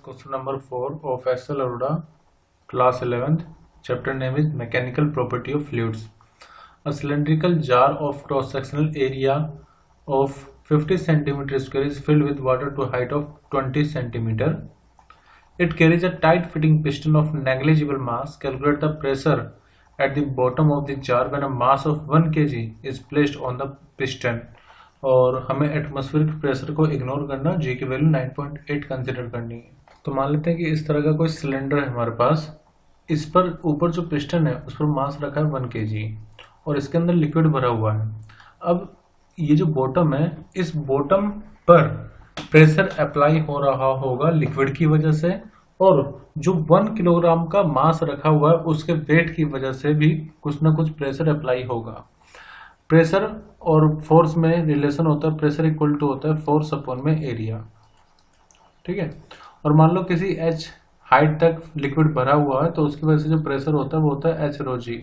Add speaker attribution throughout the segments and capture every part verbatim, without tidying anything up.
Speaker 1: question number four of S L Arora, class eleventh. Chapter name is Mechanical Property of Fluids. A cylindrical jar of cross-sectional area of fifty centimeter square is filled with water to a height of twenty centimeter. It carries a tight-fitting piston of negligible mass. Calculate the pressure at the bottom of the jar when a mass of one kg is placed on the piston. और हमें atmospheric pressure को ignore करना, जी की value nine point eight consider करनी है। तो मान लेते हैं कि इस तरह का कोई सिलेंडर है हमारे पास। इस पर ऊपर जो पिस्टन है उस पर मास रखा है वन केजी और इसके अंदर लिक्विड भरा हुआ है। अब ये जो बॉटम है, इस बॉटम पर प्रेशर अप्लाई हो रहा होगा लिक्विड की वजह से, और जो वन किलोग्राम का मास रखा हुआ है उसके वेट की वजह से भी कुछ ना कुछ प्रेशर अप्लाई होगा। प्रेशर और फोर्स में रिलेशन होता है, प्रेशर इक्वल टू होता है फोर्स अपॉन में एरिया, ठीक है। और मान लो किसी एच हाइट तक लिक्विड भरा हुआ है तो उसकी वजह से जो प्रेशर होता है वो होता है एच रो जी।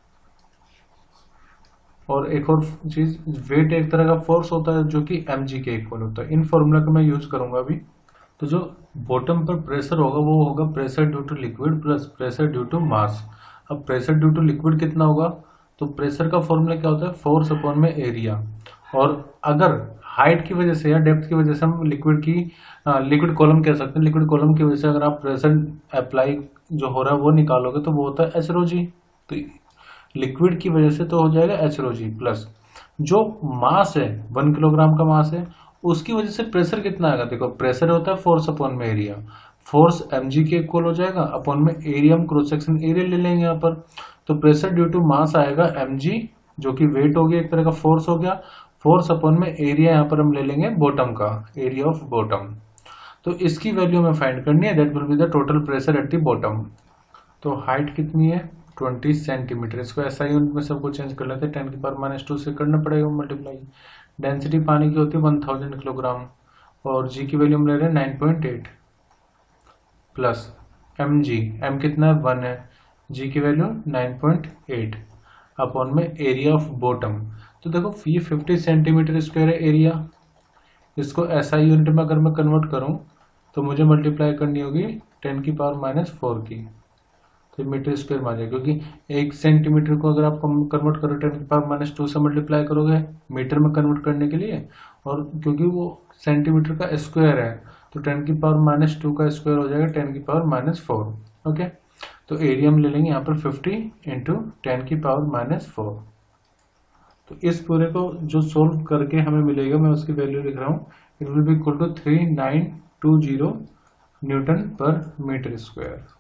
Speaker 1: और एक और चीज, वेट एक तरह का फोर्स होता है जो कि एम जी के इक्वल होता है। इन फॉर्मूला का मैं यूज करूंगा अभी। तो जो बॉटम पर प्रेशर होगा वो होगा pressure due to liquid plus pressure due to mass. अब प्रेशर ड्यू टू लिक्विड कितना होगा, तो प्रेशर का फॉर्मूला क्या होता है, फोर्स अपॉन में एरिया। और अगर हाइट की वजह से या डेप्थ की वजह से हम लिक्विड की लिक्विड कॉलम कह सकते हैं, लिक्विड कॉलम की वजह से अगर आप प्रेशर अप्लाई जो हो रहा है वो निकालोगे तो वो होता है एच रो जी। तो लिक्विड की वजह से तो हो जाएगा एच रो जी, प्लस जो मास है वन किलोग्राम का मास है उसकी वजह से प्रेशर कितना आएगा। देखो प्रेशर होता है फोर्स अपॉन में एरिया, फोर्स एम जी के इक्वल हो जाएगा, अपॉन में एरिया हम क्रॉस सेक्शन एरिया ले लेंगे यहाँ पर। तो प्रेशर ड्यू टू मास आएगा mg, जो कि वेट हो गया, एक तरह का फोर्स हो गया। फोर्स अपॉन में एरिया यहाँ पर हम ले लेंगे बॉटम का, एरिया ऑफ बॉटम। तो इसकी वैल्यू हमें फाइंड करनी है, that will be the total pressure at the bottom. तो हाइट कितनी है, ट्वेंटी सेंटीमीटर। इसको एसआई यूनिट में सबको चेंज कर लेते हैं, टेन की पावर माइनस टू से करना पड़ेगा मल्टीप्लाई। डेंसिटी पानी की होती है वन थाउजेंड किलोग्राम और जी की वैल्यू हम ले रहे हैं nine point eight plus M G, M कितना है वन है, जी की value nine point eight upon में एरिया ऑफ बॉटम। तो देखो ये फिफ्टी सेंटीमीटर स्क्वायर है एरिया। इसको एसआई यूनिट में अगर मैं कन्वर्ट करूं तो मुझे मल्टीप्लाई करनी होगी टेन की पावर माइनस फोर की, तो मीटर स्क्वायर में आ जाएगा। क्योंकि एक सेंटीमीटर को अगर आप कन्वर्ट करो टेन की पावर माइनस टू से मल्टीप्लाई करोगे मीटर में कन्वर्ट करने के लिए, और क्योंकि वो सेंटीमीटर का स्क्वायर है तो टेन की पावर माइनस टू का स्क्वायर हो जाएगा टेन की पावर माइनस फोर। ओके, तो एरिया हम ले लेंगे यहाँ पर फिफ्टी इंटू टेन की पावर माइनस फोर। तो इस पूरे को जो सोल्व करके हमें मिलेगा, मैं उसकी वैल्यू लिख रहा हूँ, it will be equal to three nine two zero newton per metre square.